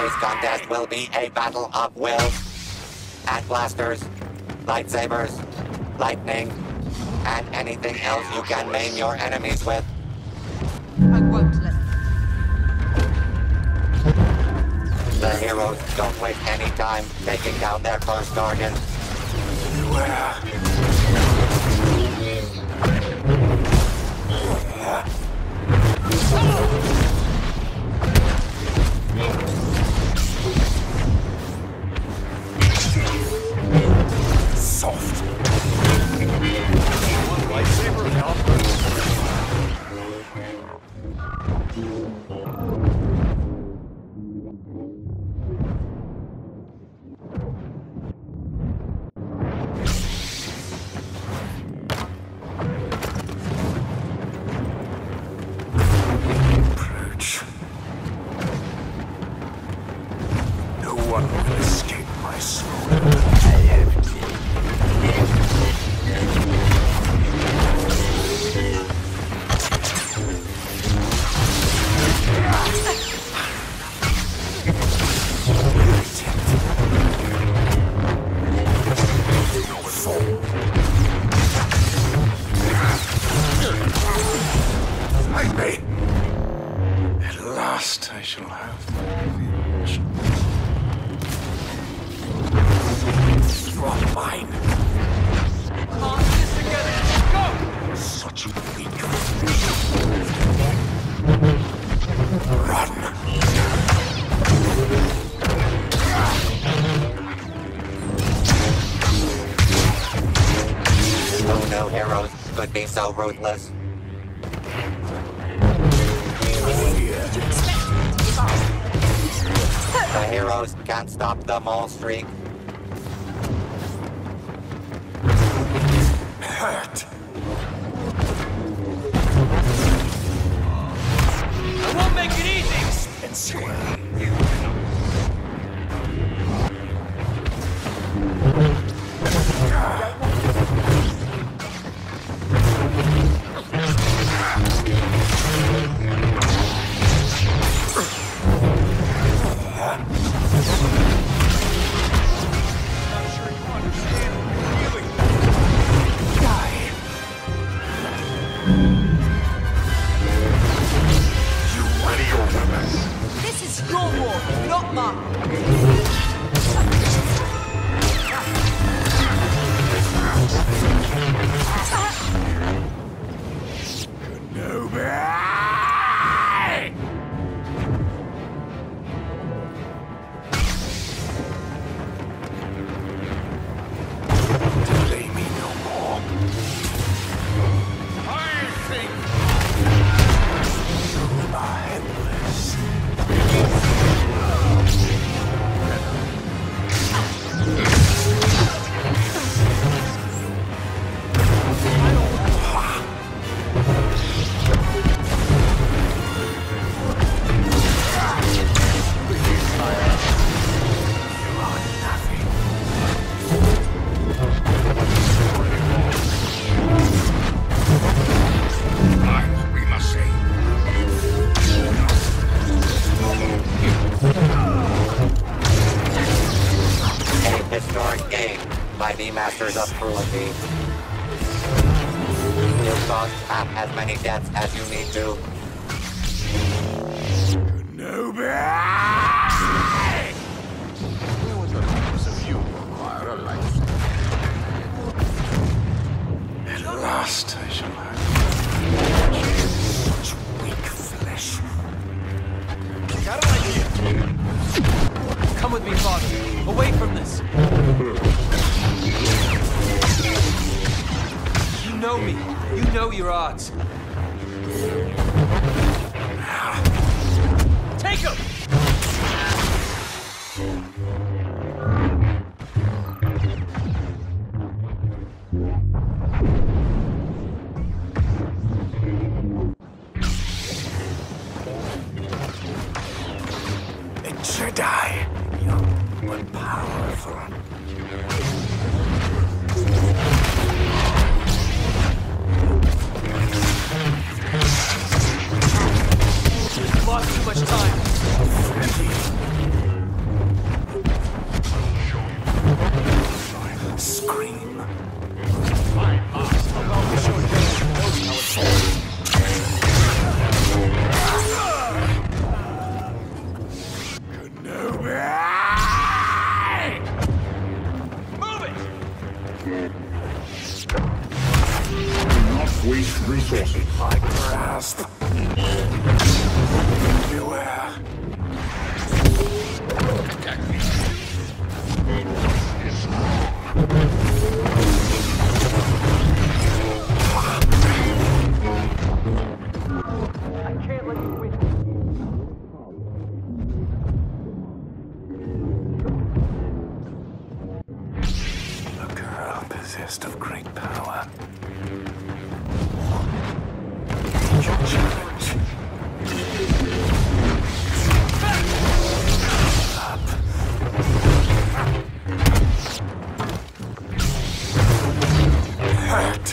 Today's contest will be a battle of wills. Hand blasters, lightsabers, lightning, and anything else you can maim your enemies with. I won't let The heroes don't waste any time taking down their first target. Soft. One lightsaber help. Approach. No one will escape my sword. At last I shall have the revelation. You are mine. Can't this together. Go! Such a weak Run. Oh no, heroes could be so ruthless. The heroes can't stop the mole streak. Hurt. I won't make it easy! Expensive. This is your war, not mine! Delay me no more. I think you are helpless. Historic game by the Masters of Cruelty. You'll cause half as many deaths as you need to. At last I shall have such weak flesh. Got an idea! Come with me, Father. Away from this. You know me. You know your odds. Take him! A Jedi, young but powerful. Lost too much time. Not waste resources. My grasp. Beware. I can't let you win. A girl possessed of great power. Your challenge. Up. Hurt.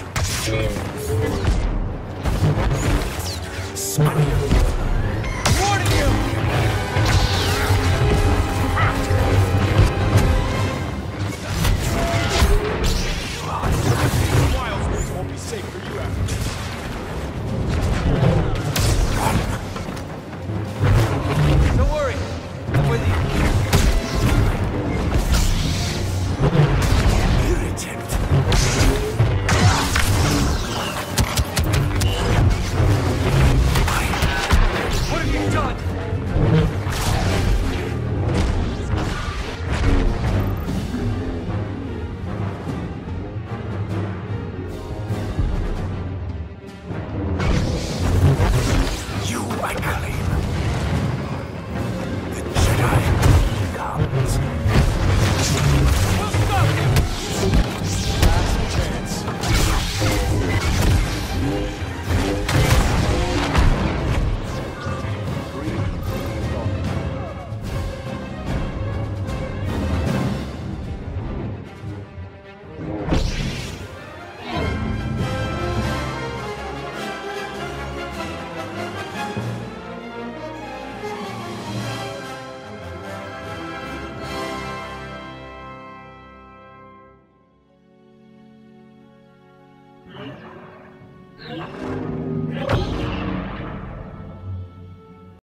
Scream. Warning you! Wildlands won't be safe for you after. Don't worry, I'm with you. Irritant. What have you done? You, I claim. The Jedi comes. We'll stop him! Last chance. Yeah.